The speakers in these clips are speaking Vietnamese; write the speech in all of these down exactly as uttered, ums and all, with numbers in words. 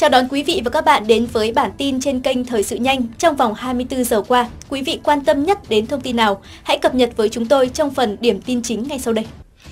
Chào đón quý vị và các bạn đến với bản tin trên kênh Thời sự nhanh. Trong vòng hai mươi tư giờ qua, quý vị quan tâm nhất đến thông tin nào? Hãy cập nhật với chúng tôi trong phần điểm tin chính ngay sau đây.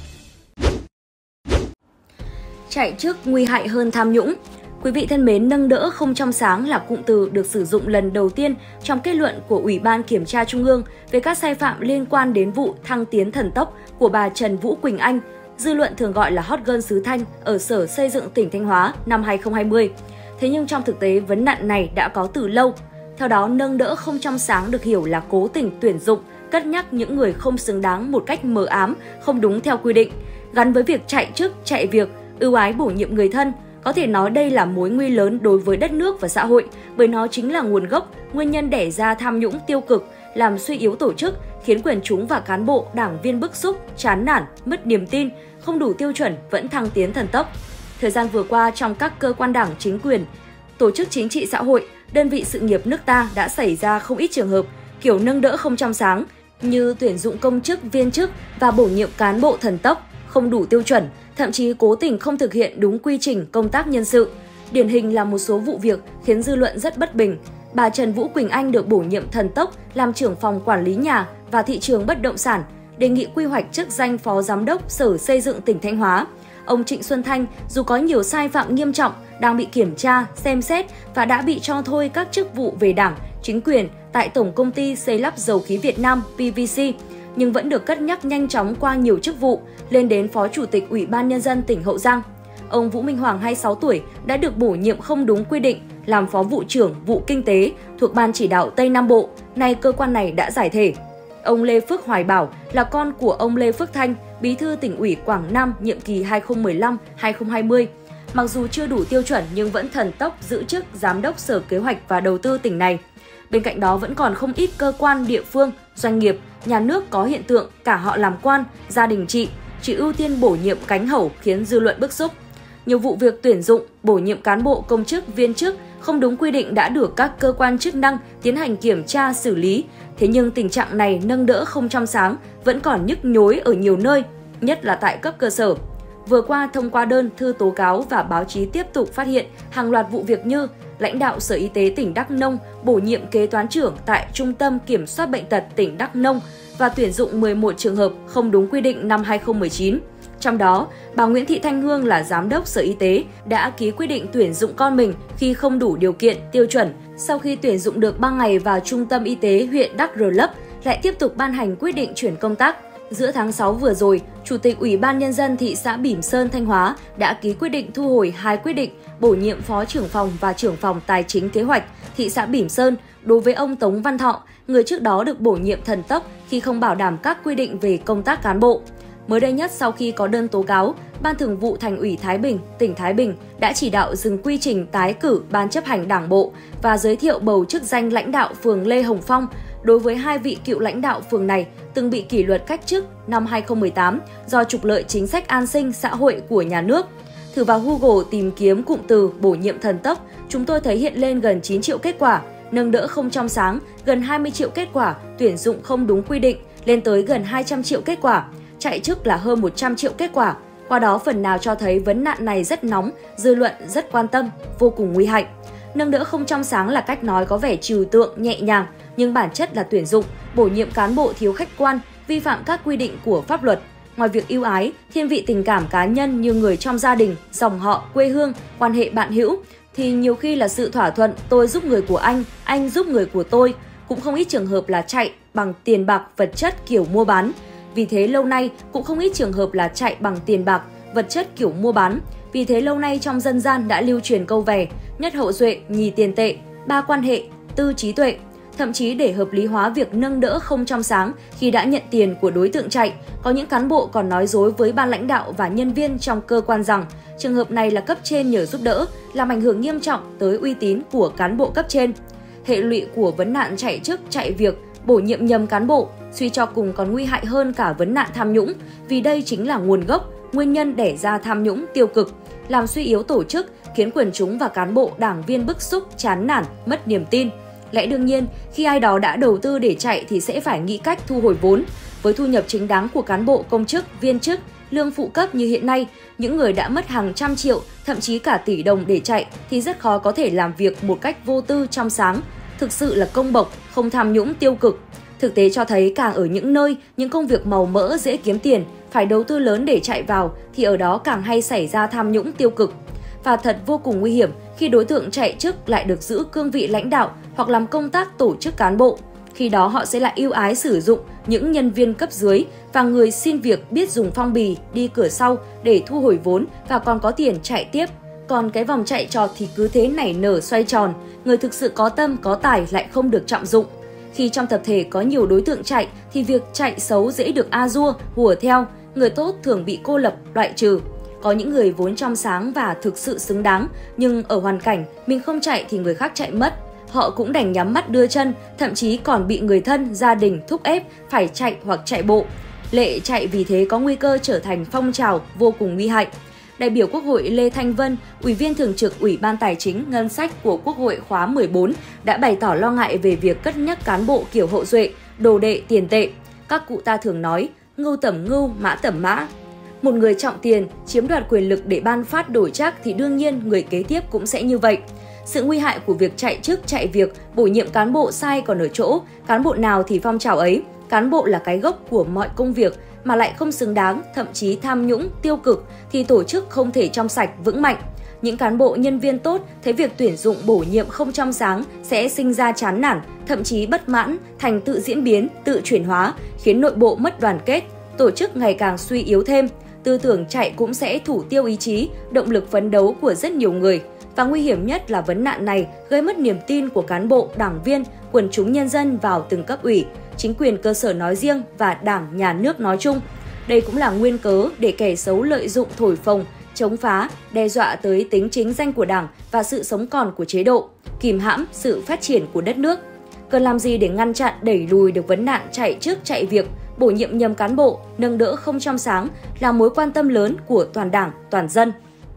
Chạy chức nguy hại hơn tham nhũng. Quý vị thân mến, nâng đỡ không trong sáng là cụm từ được sử dụng lần đầu tiên trong kết luận của Ủy ban Kiểm tra Trung ương về các sai phạm liên quan đến vụ thăng tiến thần tốc của bà Trần Vũ Quỳnh Anh, dư luận thường gọi là hot girl xứ Thanh ở Sở Xây dựng tỉnh Thanh Hóa năm hai không hai không. Thế nhưng trong thực tế, vấn nạn này đã có từ lâu. Theo đó, nâng đỡ không trong sáng được hiểu là cố tình tuyển dụng, cất nhắc những người không xứng đáng một cách mờ ám, không đúng theo quy định, gắn với việc chạy chức, chạy việc, ưu ái bổ nhiệm người thân. Có thể nói đây là mối nguy lớn đối với đất nước và xã hội, bởi nó chính là nguồn gốc, nguyên nhân đẻ ra tham nhũng tiêu cực, làm suy yếu tổ chức, khiến quần chúng và cán bộ, đảng viên bức xúc, chán nản, mất niềm tin, không đủ tiêu chuẩn vẫn thăng tiến thần tốc. Thời gian vừa qua, trong các cơ quan đảng, chính quyền, tổ chức chính trị xã hội, đơn vị sự nghiệp nước ta đã xảy ra không ít trường hợp kiểu nâng đỡ không trong sáng, như tuyển dụng công chức, viên chức và bổ nhiệm cán bộ thần tốc, không đủ tiêu chuẩn, thậm chí cố tình không thực hiện đúng quy trình công tác nhân sự. Điển hình là một số vụ việc khiến dư luận rất bất bình. Bà Trần Vũ Quỳnh Anh được bổ nhiệm thần tốc làm trưởng phòng quản lý nhà và thị trường bất động sản, đề nghị quy hoạch chức danh Phó Giám đốc Sở Xây dựng tỉnh Thanh Hóa. Ông Trịnh Xuân Thanh dù có nhiều sai phạm nghiêm trọng, đang bị kiểm tra, xem xét và đã bị cho thôi các chức vụ về đảng, chính quyền tại Tổng Công ty Xây lắp Dầu khí Việt Nam pê vê xê, nhưng vẫn được cất nhắc nhanh chóng qua nhiều chức vụ, lên đến Phó Chủ tịch Ủy ban Nhân dân tỉnh Hậu Giang. Ông Vũ Minh Hoàng, hai mươi sáu tuổi, đã được bổ nhiệm không đúng quy định làm Phó Vụ trưởng Vụ Kinh tế thuộc Ban Chỉ đạo Tây Nam Bộ, nay cơ quan này đã giải thể. Ông Lê Phước Hoài Bảo là con của ông Lê Phước Thanh, Bí thư Tỉnh ủy Quảng Nam nhiệm kỳ hai không một lăm đến hai không hai không. Mặc dù chưa đủ tiêu chuẩn nhưng vẫn thần tốc giữ chức Giám đốc Sở Kế hoạch và Đầu tư tỉnh này. Bên cạnh đó vẫn còn không ít cơ quan địa phương, doanh nghiệp, nhà nước có hiện tượng cả họ làm quan, gia đình chị, chỉ ưu tiên bổ nhiệm cánh hẩu khiến dư luận bức xúc. Nhiều vụ việc tuyển dụng, bổ nhiệm cán bộ công chức, viên chức không đúng quy định đã được các cơ quan chức năng tiến hành kiểm tra, xử lý. Thế nhưng tình trạng này nâng đỡ không trong sáng vẫn còn nhức nhối ở nhiều nơi, nhất là tại cấp cơ sở. Vừa qua, thông qua đơn, thư tố cáo và báo chí tiếp tục phát hiện hàng loạt vụ việc như lãnh đạo Sở Y tế tỉnh Đắk Nông bổ nhiệm kế toán trưởng tại Trung tâm Kiểm soát Bệnh tật tỉnh Đắk Nông và tuyển dụng mười một trường hợp không đúng quy định năm hai không một chín. Trong đó, bà Nguyễn Thị Thanh Hương là Giám đốc Sở Y tế đã ký quyết định tuyển dụng con mình khi không đủ điều kiện, tiêu chuẩn. Sau khi tuyển dụng được ba ngày vào Trung tâm Y tế huyện Đắk Rờ Lấp, lại tiếp tục ban hành quyết định chuyển công tác. Giữa tháng sáu vừa rồi, Chủ tịch Ủy ban Nhân dân thị xã Bỉm Sơn, Thanh Hóa đã ký quyết định thu hồi hai quyết định bổ nhiệm Phó trưởng phòng và trưởng phòng Tài chính Kế hoạch thị xã Bỉm Sơn đối với ông Tống Văn Thọ, người trước đó được bổ nhiệm thần tốc khi không bảo đảm các quy định về công tác cán bộ. Mới đây nhất, sau khi có đơn tố cáo, Ban Thường vụ Thành ủy Thái Bình, tỉnh Thái Bình đã chỉ đạo dừng quy trình tái cử Ban chấp hành Đảng bộ và giới thiệu bầu chức danh lãnh đạo phường Lê Hồng Phong đối với hai vị cựu lãnh đạo phường này từng bị kỷ luật cách chức năm hai không một tám do trục lợi chính sách an sinh xã hội của nhà nước. Thử vào Google tìm kiếm cụm từ bổ nhiệm thần tốc, chúng tôi thấy hiện lên gần chín triệu kết quả, nâng đỡ không trong sáng, gần hai mươi triệu kết quả, tuyển dụng không đúng quy định, lên tới gần hai trăm triệu kết quả, chạy chức là hơn một trăm triệu kết quả. Qua đó phần nào cho thấy vấn nạn này rất nóng, dư luận rất quan tâm, vô cùng nguy hại. Nâng đỡ không trong sáng là cách nói có vẻ trừu tượng, nhẹ nhàng, nhưng bản chất là tuyển dụng, bổ nhiệm cán bộ thiếu khách quan, vi phạm các quy định của pháp luật. Ngoài việc ưu ái, thiên vị tình cảm cá nhân như người trong gia đình, dòng họ, quê hương, quan hệ bạn hữu, thì nhiều khi là sự thỏa thuận tôi giúp người của anh, anh giúp người của tôi. Cũng không ít trường hợp là chạy bằng tiền bạc, vật chất kiểu mua bán. Vì thế lâu nay cũng không ít trường hợp là chạy bằng tiền bạc, vật chất kiểu mua bán. Vì thế lâu nay trong dân gian đã lưu truyền câu về nhất hậu duệ, nhì tiền tệ, ba quan hệ, tư trí tuệ. Thậm chí để hợp lý hóa việc nâng đỡ không trong sáng khi đã nhận tiền của đối tượng chạy, có những cán bộ còn nói dối với ban lãnh đạo và nhân viên trong cơ quan rằng trường hợp này là cấp trên nhờ giúp đỡ, làm ảnh hưởng nghiêm trọng tới uy tín của cán bộ cấp trên. Hệ lụy của vấn nạn chạy chức, chạy việc, bổ nhiệm nhầm cán bộ, suy cho cùng còn nguy hại hơn cả vấn nạn tham nhũng, vì đây chính là nguồn gốc, nguyên nhân đẻ ra tham nhũng tiêu cực, làm suy yếu tổ chức, khiến quần chúng và cán bộ, đảng viên bức xúc, chán nản, mất niềm tin. Lẽ đương nhiên, khi ai đó đã đầu tư để chạy thì sẽ phải nghĩ cách thu hồi vốn. Với thu nhập chính đáng của cán bộ, công chức, viên chức lương phụ cấp như hiện nay, những người đã mất hàng trăm triệu, thậm chí cả tỷ đồng để chạy thì rất khó có thể làm việc một cách vô tư trong sáng, thực sự là công bộc, không tham nhũng tiêu cực. Thực tế cho thấy càng ở những nơi, những công việc màu mỡ dễ kiếm tiền, phải đầu tư lớn để chạy vào thì ở đó càng hay xảy ra tham nhũng tiêu cực. Và thật vô cùng nguy hiểm khi đối tượng chạy chức lại được giữ cương vị lãnh đạo hoặc làm công tác tổ chức cán bộ. Khi đó họ sẽ lại ưu ái sử dụng những nhân viên cấp dưới và người xin việc biết dùng phong bì, đi cửa sau để thu hồi vốn và còn có tiền chạy tiếp. Còn cái vòng chạy trò thì cứ thế nảy nở xoay tròn, người thực sự có tâm có tài lại không được trọng dụng. Khi trong tập thể có nhiều đối tượng chạy thì việc chạy xấu dễ được a dua, hùa theo, người tốt thường bị cô lập, loại trừ. Có những người vốn trong sáng và thực sự xứng đáng, nhưng ở hoàn cảnh mình không chạy thì người khác chạy mất. Họ cũng đành nhắm mắt đưa chân, thậm chí còn bị người thân, gia đình thúc ép phải chạy hoặc chạy bộ. Lệ chạy vì thế có nguy cơ trở thành phong trào vô cùng nguy hại. Đại biểu Quốc hội Lê Thanh Vân, Ủy viên Thường trực Ủy ban Tài chính Ngân sách của Quốc hội khóa mười bốn đã bày tỏ lo ngại về việc cất nhắc cán bộ kiểu hậu duệ, đồ đệ tiền tệ. Các cụ ta thường nói, ngưu tẩm ngưu, mã tẩm mã. Một người trọng tiền, chiếm đoạt quyền lực để ban phát đổi trác thì đương nhiên người kế tiếp cũng sẽ như vậy. Sự nguy hại của việc chạy chức chạy việc, bổ nhiệm cán bộ sai còn ở chỗ, cán bộ nào thì phong trào ấy, cán bộ là cái gốc của mọi công việc mà lại không xứng đáng, thậm chí tham nhũng, tiêu cực thì tổ chức không thể trong sạch, vững mạnh. Những cán bộ nhân viên tốt thấy việc tuyển dụng bổ nhiệm không trong sáng sẽ sinh ra chán nản, thậm chí bất mãn, thành tự diễn biến, tự chuyển hóa, khiến nội bộ mất đoàn kết, tổ chức ngày càng suy yếu thêm. Tư tưởng chạy cũng sẽ thủ tiêu ý chí, động lực phấn đấu của rất nhiều người. Và nguy hiểm nhất là vấn nạn này gây mất niềm tin của cán bộ, đảng viên, quần chúng nhân dân vào từng cấp ủy, chính quyền cơ sở nói riêng và Đảng, Nhà nước nói chung. Đây cũng là nguyên cớ để kẻ xấu lợi dụng thổi phồng, chống phá, đe dọa tới tính chính danh của Đảng và sự sống còn của chế độ, kìm hãm sự phát triển của đất nước. Cần làm gì để ngăn chặn, đẩy lùi được vấn nạn chạy chức chạy việc, bổ nhiệm nhầm cán bộ, nâng đỡ không trong sáng là mối quan tâm lớn của toàn Đảng, toàn dân.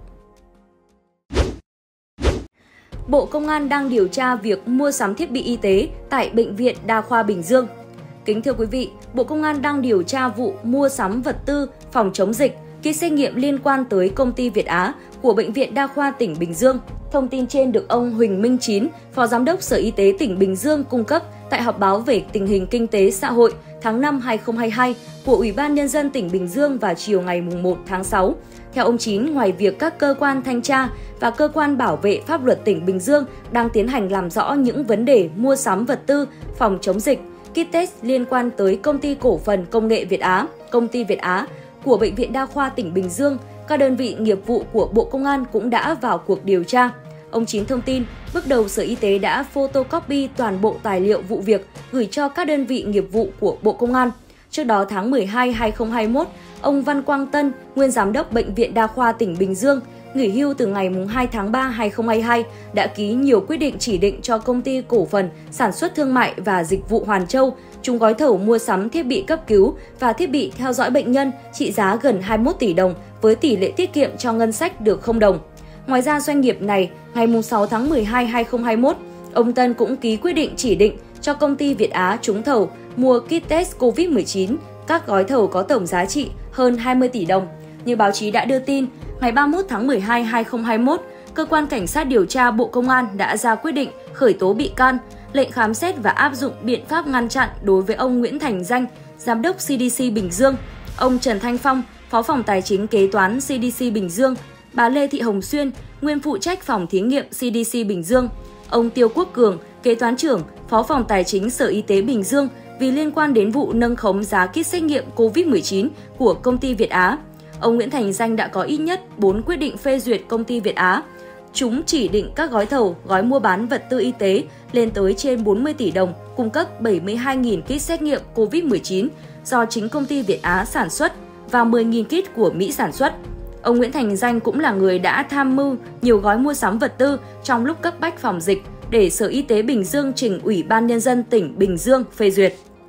Bộ Công an đang điều tra việc mua sắm thiết bị y tế tại Bệnh viện Đa khoa Bình Dương. Kính thưa quý vị, Bộ Công an đang điều tra vụ mua sắm vật tư phòng chống dịch, kit xét nghiệm liên quan tới công ty Việt Á của Bệnh viện Đa khoa tỉnh Bình Dương. Thông tin trên được ông Huỳnh Minh Chín, Phó Giám đốc Sở Y tế tỉnh Bình Dương cung cấp tại họp báo về tình hình kinh tế xã hội tháng năm năm hai nghìn không trăm hai mươi hai của Ủy ban Nhân dân tỉnh Bình Dương vào chiều ngày một tháng sáu. Theo ông Chín, ngoài việc các cơ quan thanh tra và cơ quan bảo vệ pháp luật tỉnh Bình Dương đang tiến hành làm rõ những vấn đề mua sắm vật tư phòng chống dịch, kit test liên quan tới Công ty Cổ phần Công nghệ Việt Á, Công ty Việt Á của Bệnh viện Đa khoa tỉnh Bình Dương, các đơn vị nghiệp vụ của Bộ Công an cũng đã vào cuộc điều tra. Ông Chín thông tin, bước đầu Sở Y tế đã photocopy toàn bộ tài liệu vụ việc gửi cho các đơn vị nghiệp vụ của Bộ Công an. Trước đó tháng mười hai năm hai nghìn không trăm hai mươi mốt, ông Văn Quang Tân, nguyên Giám đốc Bệnh viện Đa khoa tỉnh Bình Dương, nghỉ hưu từ ngày hai tháng ba năm hai nghìn không trăm hai mươi hai, đã ký nhiều quyết định chỉ định cho Công ty Cổ phần Sản xuất Thương mại và Dịch vụ Hoàn Châu trúng gói thầu mua sắm thiết bị cấp cứu và thiết bị theo dõi bệnh nhân trị giá gần hai mươi mốt tỷ đồng với tỷ lệ tiết kiệm cho ngân sách được không đồng. Ngoài ra, doanh nghiệp này, ngày sáu tháng mười hai năm hai nghìn không trăm hai mươi mốt, ông Tân cũng ký quyết định chỉ định cho Công ty Việt Á trúng thầu mua kit test covid mười chín, các gói thầu có tổng giá trị hơn hai mươi tỷ đồng. Như báo chí đã đưa tin, ngày ba mươi mốt tháng mười hai năm hai nghìn không trăm hai mươi mốt, Cơ quan Cảnh sát điều tra Bộ Công an đã ra quyết định khởi tố bị can, lệnh khám xét và áp dụng biện pháp ngăn chặn đối với ông Nguyễn Thành Danh, Giám đốc xê đê xê Bình Dương, ông Trần Thanh Phong, Phó phòng Tài chính Kế toán xê đê xê Bình Dương, bà Lê Thị Hồng Xuyên, nguyên phụ trách phòng thí nghiệm xê đê xê Bình Dương, ông Tiêu Quốc Cường, Kế toán trưởng, Phó phòng Tài chính Sở Y tế Bình Dương vì liên quan đến vụ nâng khống giá kit xét nghiệm covid mười chín của Công ty Việt Á. Ông Nguyễn Thành Danh đã có ít nhất bốn quyết định phê duyệt Công ty Việt Á. Chúng chỉ định các gói thầu, gói mua bán vật tư y tế lên tới trên bốn mươi tỷ đồng, cung cấp bảy mươi hai nghìn kit xét nghiệm covid mười chín do chính Công ty Việt Á sản xuất và mười nghìn kit của Mỹ sản xuất. Ông Nguyễn Thành Danh cũng là người đã tham mưu nhiều gói mua sắm vật tư trong lúc cấp bách phòng dịch để Sở Y tế Bình Dương trình Ủy ban Nhân dân tỉnh Bình Dương phê duyệt.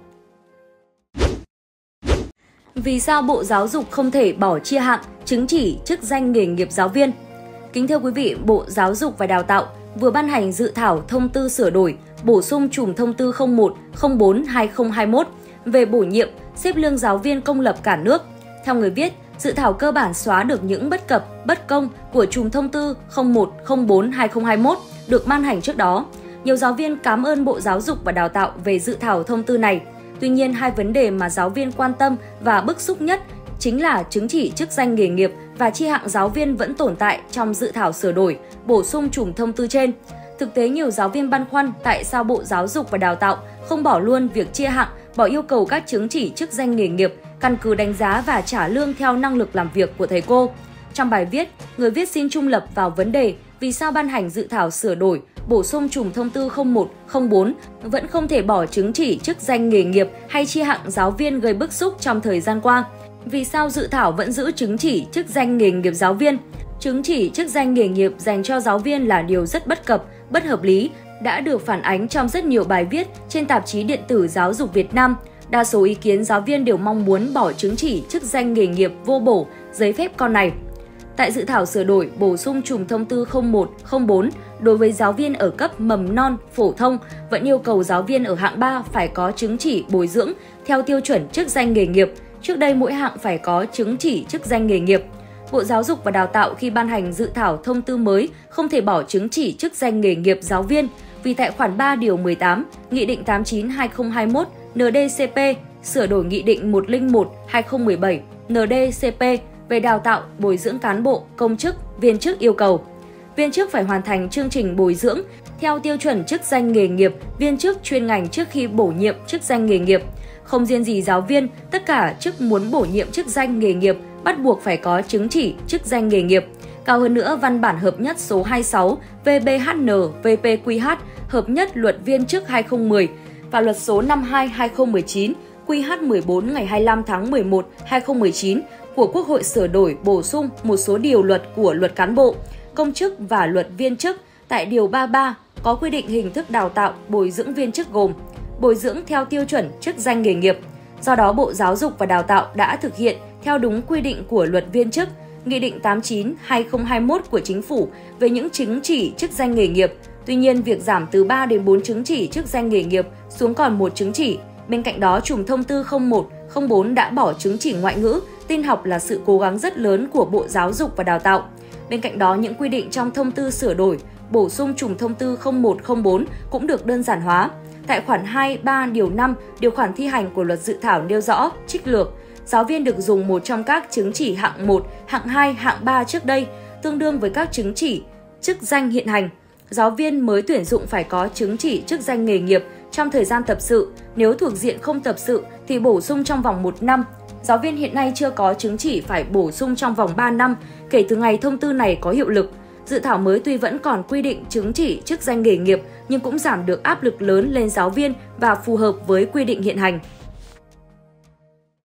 Vì sao Bộ Giáo dục không thể bỏ chia hạng, chứng chỉ, chức danh nghề nghiệp giáo viên? Kính thưa quý vị, Bộ Giáo dục và Đào tạo vừa ban hành dự thảo thông tư sửa đổi, bổ sung chùm thông tư không một không bốn hai nghìn không trăm hai mươi mốt về bổ nhiệm, xếp lương giáo viên công lập cả nước. Theo người viết, Dự thảo cơ bản xóa được những bất cập, bất công của chùm thông tư không một không bốn trên hai nghìn không trăm hai mươi mốt được ban hành trước đó. Nhiều giáo viên cảm ơn Bộ Giáo dục và Đào tạo về dự thảo thông tư này. Tuy nhiên, hai vấn đề mà giáo viên quan tâm và bức xúc nhất chính là chứng chỉ chức danh nghề nghiệp và chia hạng giáo viên vẫn tồn tại trong dự thảo sửa đổi, bổ sung chùm thông tư trên. Thực tế, nhiều giáo viên băn khoăn tại sao Bộ Giáo dục và Đào tạo không bỏ luôn việc chia hạng, bỏ yêu cầu các chứng chỉ chức danh nghề nghiệp, căn cứ đánh giá và trả lương theo năng lực làm việc của thầy cô. Trong bài viết, người viết xin trung lập vào vấn đề vì sao ban hành dự thảo sửa đổi, bổ sung chùm thông tư không một không bốn vẫn không thể bỏ chứng chỉ chức danh nghề nghiệp hay chia hạng giáo viên gây bức xúc trong thời gian qua. Vì sao dự thảo vẫn giữ chứng chỉ chức danh nghề nghiệp giáo viên? Chứng chỉ chức danh nghề nghiệp dành cho giáo viên là điều rất bất cập, bất hợp lý, đã được phản ánh trong rất nhiều bài viết trên tạp chí điện tử Giáo dục Việt Nam. Đa số ý kiến giáo viên đều mong muốn bỏ chứng chỉ chức danh nghề nghiệp vô bổ, giấy phép con này. Tại dự thảo sửa đổi, bổ sung chùm thông tư không một không bốn đối với giáo viên ở cấp mầm non, phổ thông vẫn yêu cầu giáo viên ở hạng ba phải có chứng chỉ bồi dưỡng theo tiêu chuẩn chức danh nghề nghiệp. Trước đây mỗi hạng phải có chứng chỉ chức danh nghề nghiệp. Bộ Giáo dục và Đào tạo khi ban hành dự thảo thông tư mới không thể bỏ chứng chỉ chức danh nghề nghiệp giáo viên vì tại khoản ba điều mười tám, Nghị định tám mươi chín trên hai nghìn không trăm hai mươi mốt N D C P sửa đổi Nghị định một trăm lẻ một trên hai nghìn không trăm mười bảy N D C P về đào tạo, bồi dưỡng cán bộ, công chức, viên chức yêu cầu. Viên chức phải hoàn thành chương trình bồi dưỡng theo tiêu chuẩn chức danh nghề nghiệp, viên chức chuyên ngành trước khi bổ nhiệm chức danh nghề nghiệp. Không riêng gì giáo viên, tất cả chức muốn bổ nhiệm chức danh nghề nghiệp bắt buộc phải có chứng chỉ chức danh nghề nghiệp. Cao hơn nữa, văn bản hợp nhất số hai mươi sáu V B H N V P Q H hợp nhất luật viên chức hai nghìn không trăm mười và luật số năm mươi hai trên hai nghìn không trăm mười chín Q H mười bốn ngày hai mươi lăm tháng mười một năm hai nghìn không trăm mười chín của Quốc hội sửa đổi bổ sung một số điều luật của Luật Cán bộ, Công chức và Luật Viên chức. Tại điều ba mươi ba có quy định hình thức đào tạo, bồi dưỡng viên chức gồm bồi dưỡng theo tiêu chuẩn chức danh nghề nghiệp. Do đó, Bộ Giáo dục và Đào tạo đã thực hiện theo đúng quy định của Luật Viên chức, Nghị định tám mươi chín trên hai nghìn không trăm hai mươi mốt của Chính phủ về những chứng chỉ chức danh nghề nghiệp. Tuy nhiên, việc giảm từ ba đến bốn chứng chỉ chức danh nghề nghiệp xuống còn một chứng chỉ. Bên cạnh đó, chùm thông tư không một không bốn đã bỏ chứng chỉ ngoại ngữ, tin học là sự cố gắng rất lớn của Bộ Giáo dục và Đào tạo. Bên cạnh đó, những quy định trong thông tư sửa đổi, bổ sung chùm thông tư không một không bốn cũng được đơn giản hóa. Tại khoản hai, ba, điều năm, điều khoản thi hành của luật dự thảo nêu rõ, trích lược, giáo viên được dùng một trong các chứng chỉ hạng một, hạng hai, hạng ba trước đây, tương đương với các chứng chỉ chức danh hiện hành. Giáo viên mới tuyển dụng phải có chứng chỉ chức danh nghề nghiệp trong thời gian tập sự, nếu thuộc diện không tập sự thì bổ sung trong vòng một năm. Giáo viên hiện nay chưa có chứng chỉ phải bổ sung trong vòng ba năm kể từ ngày thông tư này có hiệu lực. Dự thảo mới tuy vẫn còn quy định chứng chỉ chức danh nghề nghiệp nhưng cũng giảm được áp lực lớn lên giáo viên và phù hợp với quy định hiện hành.